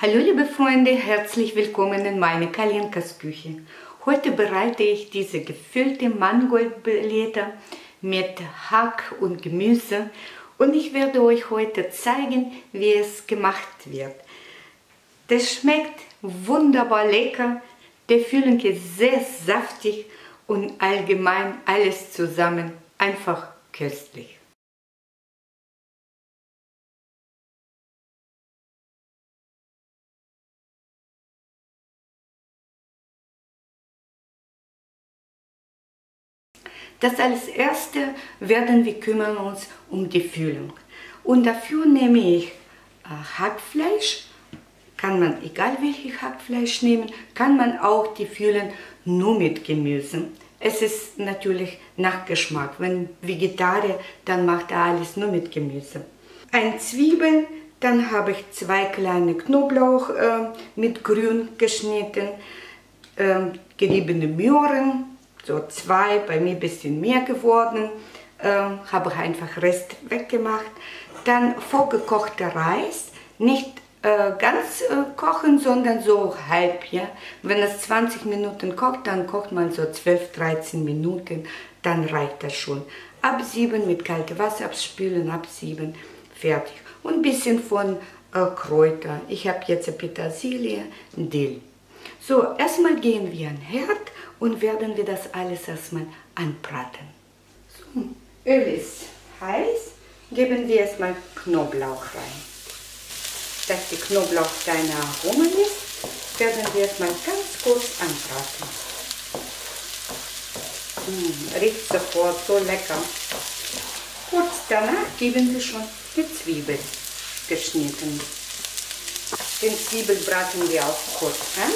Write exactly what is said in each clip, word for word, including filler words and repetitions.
Hallo liebe Freunde, herzlich willkommen in meine Kalinkas Küche. Heute bereite ich diese gefüllte Mangoldblätter mit Hack und Gemüse und ich werde euch heute zeigen, wie es gemacht wird. Das schmeckt wunderbar lecker, der Füllung ist sehr saftig und allgemein alles zusammen einfach köstlich. Das als erste werden wir kümmern uns um die Füllung. Und dafür nehme ich äh, Hackfleisch, kann man, egal welches Hackfleisch nehmen, kann man auch die füllen nur mit Gemüse. Es ist natürlich nach Geschmack. Wenn Vegetarier, dann macht er alles nur mit Gemüse. Ein Zwiebel, dann habe ich zwei kleine Knoblauch äh, mit grün geschnitten, äh, geriebene Möhren, so zwei, bei mir ein bisschen mehr geworden, äh, habe ich einfach Rest weggemacht. Dann vorgekochter Reis, nicht äh, ganz äh, kochen, sondern so halb. Ja? Wenn es zwanzig Minuten kocht, dann kocht man so zwölf, dreizehn Minuten, dann reicht das schon. Absieben mit kaltem Wasser abspülen, absieben, fertig. Und ein bisschen von äh, Kräuter. Ich habe jetzt Petersilie, Dill. So, erstmal gehen wir an den Herd und werden wir das alles erstmal anbraten. So, Öl ist heiß, geben wir erstmal Knoblauch rein. Dass die Knoblauch deine Aroma ist, werden wir erstmal ganz kurz anbraten. Mmh, riecht sofort so lecker. Kurz danach geben wir schon die Zwiebeln geschnitten. Den Zwiebel braten wir auch kurz an.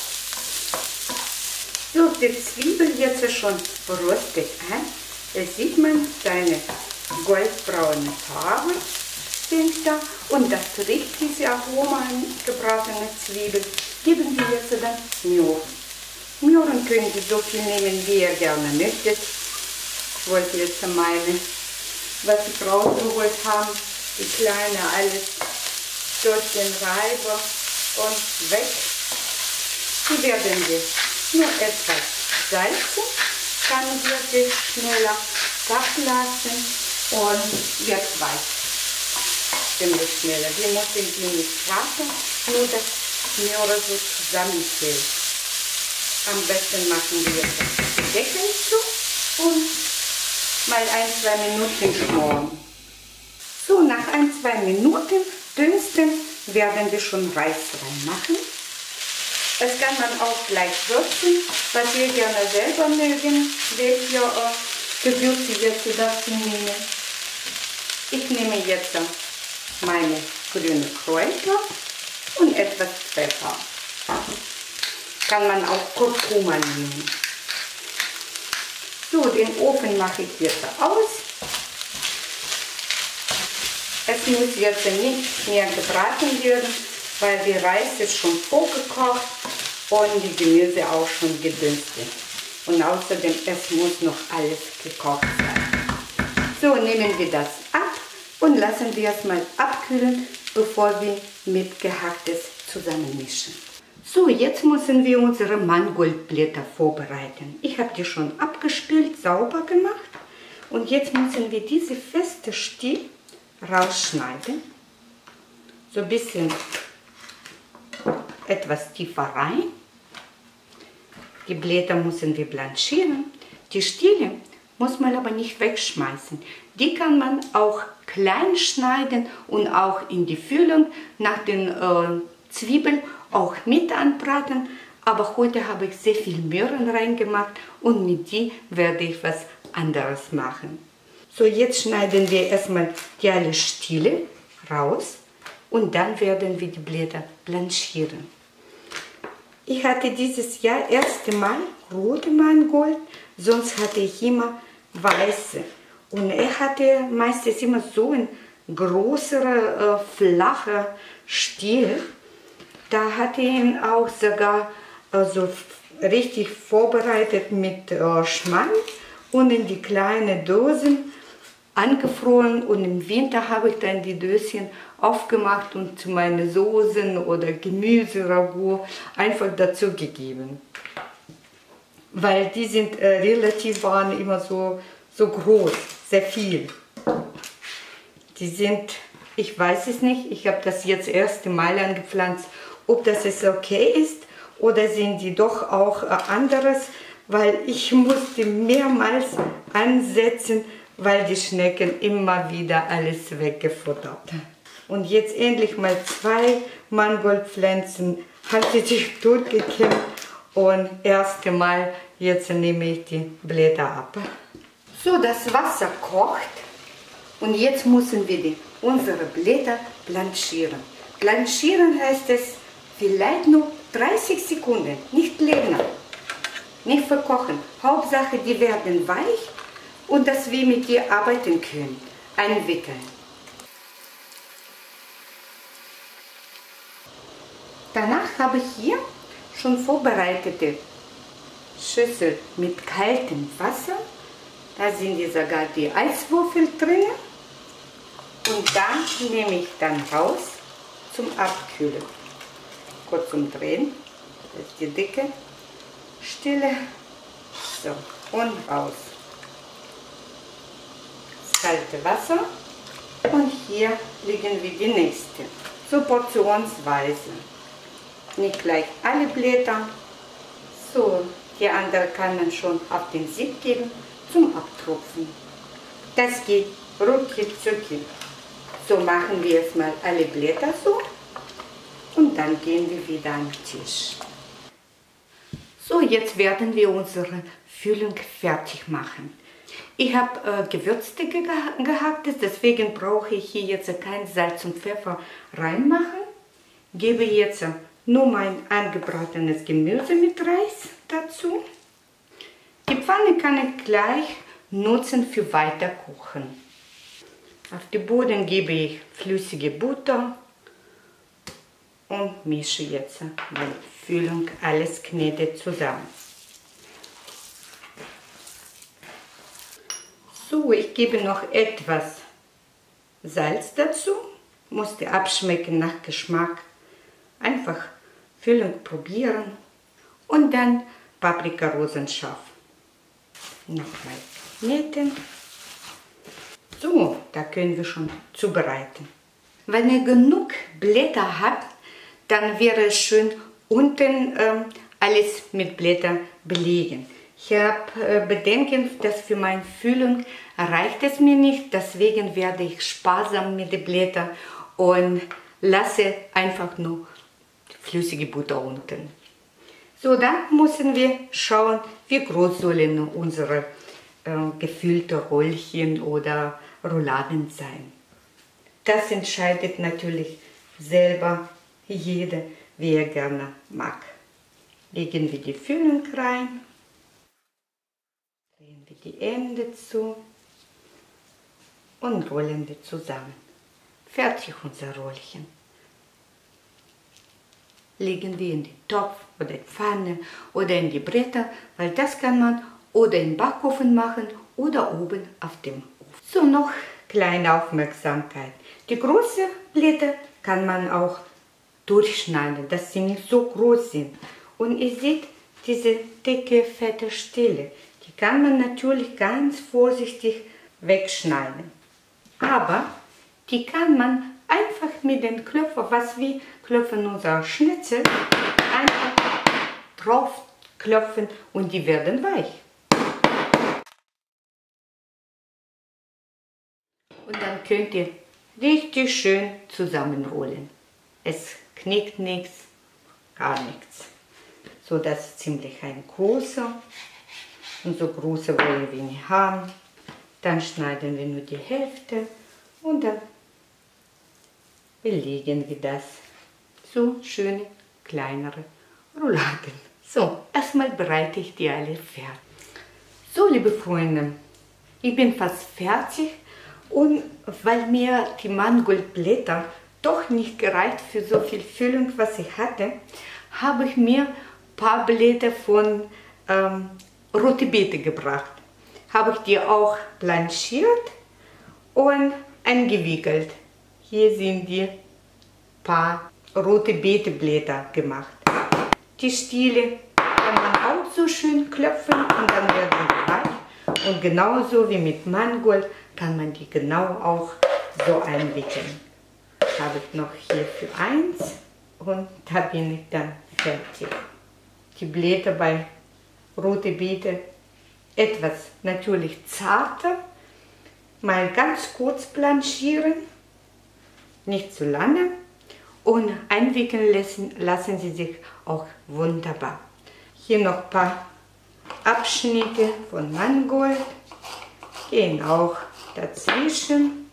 So, die Zwiebel jetzt schon rostet an. Da sieht man seine goldbraune Farbe sind da und das riecht diese Aroma an gebratene Zwiebeln. Geben wir jetzt dann Möhren. Möhren können Sie so viel nehmen, wie ihr gerne möchtet. Ich wollte jetzt meine, was ich rausgeholt habe, die kleine alles durch den Reiber und weg. Die werden wir nur etwas salzen, dann wird sie schneller kochen lassen und wird weich. Ziemlich schneller. Wir müssen die nicht braten, nur dass Möhre so zusammenfällt. Am besten machen wir den Deckel zu und mal ein, zwei Minuten schmoren. So, nach ein, zwei Minuten dünsten werden wir schon Reis reinmachen. Das kann man auch gleich würzen, was ihr gerne selber mögen, welche äh, Gewürze jetzt dazu nehmen. Ich nehme jetzt meine grünen Kräuter und etwas Pfeffer. Kann man auch Kurkuma nehmen. So, den Ofen mache ich jetzt aus. Es muss jetzt nicht mehr gebraten werden, weil der Reis ist schon vorgekocht und die Gemüse auch schon gedünstet. Und außerdem, es muss noch alles gekocht sein. So, nehmen wir das ab und lassen wir es mal abkühlen, bevor wir mit Gehacktes zusammenmischen. So, jetzt müssen wir unsere Mangoldblätter vorbereiten. Ich habe die schon abgespült, sauber gemacht. Und jetzt müssen wir diese feste Stiel rausschneiden. So ein bisschen etwas tiefer rein. Die Blätter müssen wir blanchieren. Die Stiele muss man aber nicht wegschmeißen. Die kann man auch klein schneiden und auch in die Füllung nach den äh, Zwiebeln auch mit anbraten. Aber heute habe ich sehr viel Möhren reingemacht und mit die werde ich was anderes machen. So, jetzt schneiden wir erstmal die alle Stiele raus. Und dann werden wir die Blätter blanchieren. Ich hatte dieses Jahr erste Mal rote Mangold, sonst hatte ich immer weiße. Und er hatte meistens immer so ein größerer, äh, flacher Stiel. Da hatte ich ihn auch sogar äh, so richtig vorbereitet mit äh, Schmand und in die kleinen Dosen angefroren und im Winter habe ich dann die Döschen aufgemacht und zu meinen Soßen oder Gemüse, Ragout einfach dazu gegeben. Weil die sind äh, relativ, waren immer so, so groß, sehr viel. Die sind, ich weiß es nicht, ich habe das jetzt das erste Mal angepflanzt, ob das jetzt okay ist oder sind die doch auch äh, anderes, weil ich musste mehrmals ansetzen, weil die Schnecken immer wieder alles weggefuttert. Und jetzt endlich mal zwei Mangoldpflanzen hatte sich durchgekämpft und erste Mal jetzt nehme ich die Blätter ab. So, das Wasser kocht und jetzt müssen wir die, unsere Blätter blanchieren. Blanchieren heißt es vielleicht nur dreißig Sekunden, nicht länger. Nicht verkochen. Hauptsache, die werden weich und dass wir mit dir arbeiten können. Einwickeln. Danach habe ich hier schon vorbereitete Schüssel mit kaltem Wasser. Da sind die sogar die Eiswürfel drin. Und da nehme ich dann raus zum Abkühlen. Kurz umdrehen. Das ist die dicke Stille. So, und raus. Das kalte Wasser. Und hier liegen wir die nächste. So portionsweise. Nicht gleich alle Blätter. So, die andere kann man schon auf den Sieb geben zum Abtropfen. Das geht rucki zucki. So machen wir jetzt mal alle Blätter so. Und dann gehen wir wieder an den Tisch. So, jetzt werden wir unsere Füllung fertig machen. Ich habe äh, Gewürze ge gehackt, deswegen brauche ich hier jetzt kein Salz und Pfeffer reinmachen. Gebe jetzt nur mein angebratenes Gemüse mit Reis dazu. Die Pfanne kann ich gleich nutzen für Weiterkochen. Auf den Boden gebe ich flüssige Butter und mische jetzt meine Füllung, alles knete zusammen. So, ich gebe noch etwas Salz dazu, musste abschmecken nach Geschmack. Einfach Füllung probieren und dann Paprika rosenscharf. Nochmal kneten. So, da können wir schon zubereiten. Wenn ihr genug Blätter habt, dann wäre es schön unten ähm, alles mit Blättern belegen. Ich habe äh, Bedenken, dass für meine Füllung reicht es mir nicht, deswegen werde ich sparsam mit den Blättern und lasse einfach nur flüssige Butter unten. So, dann müssen wir schauen, wie groß sollen unsere äh, gefüllte Rollchen oder Rouladen sein. Das entscheidet natürlich selber jeder, wie er gerne mag. Legen wir die Füllung rein, drehen wir die Ende zu und rollen wir zusammen. Fertig unser Rollchen. Legen wir in den Topf oder in die Pfanne oder in die Bretter, weil das kann man oder im Backofen machen oder oben auf dem Ofen. So, noch kleine Aufmerksamkeit. Die großen Blätter kann man auch durchschneiden, dass sie nicht so groß sind. Und ihr seht diese dicke, fette Stelle. Die kann man natürlich ganz vorsichtig wegschneiden. Aber die kann man einfach mit dem Klopfer, was wir klopfen unser Schnitzel, einfach drauf klopfen und die werden weich. Und dann könnt ihr richtig schön zusammenrollen. Es knickt nichts, gar nichts. So, das ist ziemlich ein großer. Und so große wollen wir nicht haben. Dann schneiden wir nur die Hälfte und dann belegen wir das. So schöne, kleinere Rouladen. So, erstmal bereite ich die alle fertig. So, liebe Freunde, ich bin fast fertig und weil mir die Mangoldblätter doch nicht gereicht für so viel Füllung, was ich hatte, habe ich mir ein paar Blätter von ähm, rote Beete gebracht. Habe ich die auch blanchiert und eingewickelt. Hier sind die paar rote Beeteblätter gemacht. Die Stiele kann man auch so schön klopfen und dann werden die weich. Und genauso wie mit Mangold kann man die genau auch so einwickeln. Habe ich noch hier für eins und da bin ich dann fertig. Die Blätter bei rote Beete etwas natürlich zarter, mal ganz kurz blanchieren, nicht zu lange, und einwickeln lassen, lassen sie sich auch wunderbar. Hier noch ein paar Abschnitte von Mangold gehen auch dazwischen.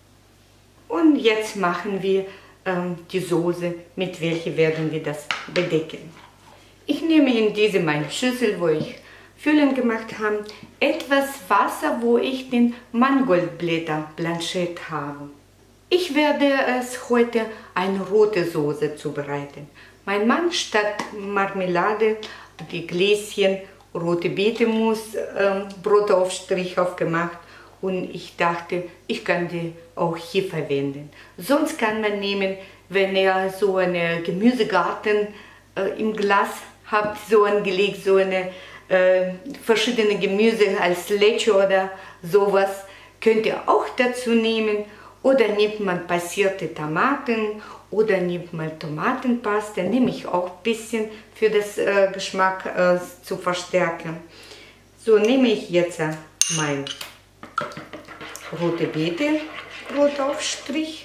Und jetzt machen wir ähm, die Soße, mit welcher werden wir das bedecken. Ich nehme in diese meine Schüssel, wo ich Füllen gemacht habe, etwas Wasser, wo ich den Mangoldblätter blanchiert habe. Ich werde es heute eine rote Soße zubereiten. Mein Mann statt Marmelade die Gläschen rote Beetemus, äh, Brotaufstrich aufgemacht und ich dachte, ich kann die auch hier verwenden. Sonst kann man nehmen, wenn ihr so einen Gemüsegarten äh, im Glas habt, so angelegt, so eine äh, verschiedene Gemüse als Leche oder sowas, könnt ihr auch dazu nehmen. Oder nimmt man passierte Tomaten oder nimmt man Tomatenpaste, nehme ich auch ein bisschen für das äh, Geschmack äh, zu verstärken. So nehme ich jetzt äh, mein rote Beete Brotaufstrich.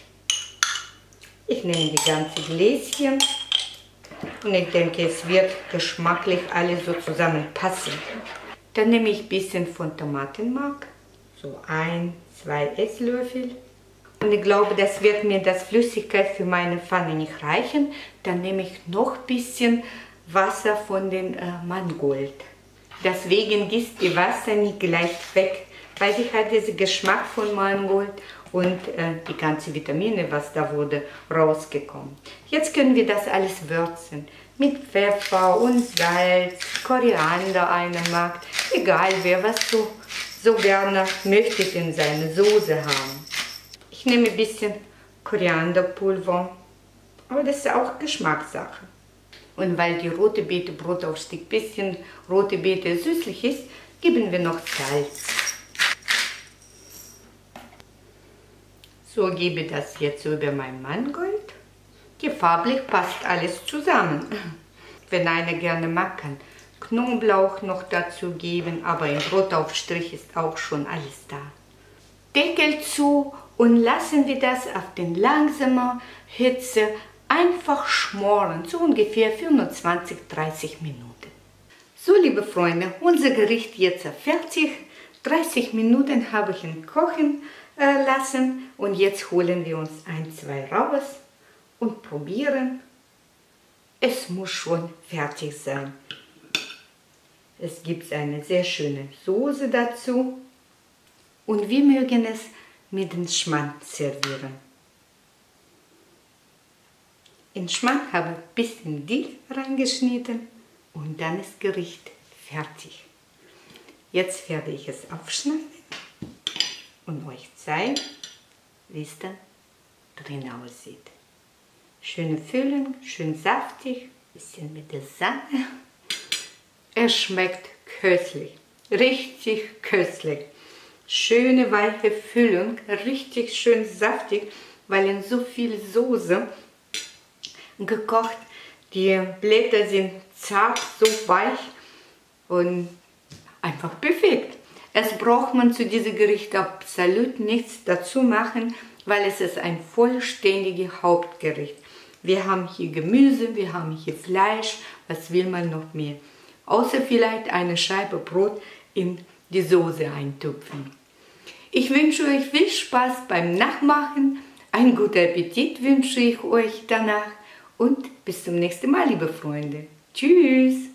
Ich nehme die ganze Gläschen und ich denke, es wird geschmacklich alles so zusammenpassen. Dann nehme ich ein bisschen von Tomatenmark, so ein, zwei Esslöffel. Und ich glaube, das wird mir das Flüssigkeit für meine Pfanne nicht reichen. Dann nehme ich noch ein bisschen Wasser von dem äh, Mangold. Deswegen gießt die Wasser nicht gleich weg, weil die hat diesen Geschmack von Mangold und äh, die ganzen Vitamine, was da wurde, rausgekommen. Jetzt können wir das alles würzen. Mit Pfeffer und Salz, Koriander, einer mag. Egal, wer was so, so gerne möchte in seine Soße haben. Ich nehme ein bisschen Korianderpulver, aber das ist auch Geschmackssache. Und weil die rote Beete Brotaufstrich ein bisschen rote Beete süßlich ist, geben wir noch Salz. So gebe ich das jetzt über mein Mangold. Die farblich passt alles zusammen. Wenn einer gerne mag, kann Knoblauch noch dazu geben, aber im Brotaufstrich ist auch schon alles da. Deckel zu und lassen wir das auf den langsamen Hitze einfach schmoren, so ungefähr fünfundzwanzig bis dreißig Minuten. So, liebe Freunde, unser Gericht jetzt fertig. dreißig Minuten habe ich ihn kochen äh, lassen und jetzt holen wir uns ein, zwei raus und probieren. Es muss schon fertig sein. Es gibt eine sehr schöne Soße dazu. Und wir mögen es mit dem Schmand servieren. In Schmand habe ich ein bisschen Dill reingeschnitten und dann ist das Gericht fertig. Jetzt werde ich es aufschneiden und euch zeigen, wie es dann drin aussieht. Schöne Füllung, schön saftig, bisschen mit der Sahne. Es schmeckt köstlich, richtig köstlich. Schöne weiche Füllung, richtig schön saftig, weil in so viel Soße gekocht. Die Blätter sind zart, so weich und einfach perfekt. Es braucht man zu diesem Gericht absolut nichts dazu machen, weil es ist ein vollständiges Hauptgericht. Wir haben hier Gemüse, wir haben hier Fleisch, was will man noch mehr? Außer vielleicht eine Scheibe Brot in die Soße eintupfen. Ich wünsche euch viel Spaß beim Nachmachen, einen guten Appetit wünsche ich euch danach und bis zum nächsten Mal, liebe Freunde. Tschüss!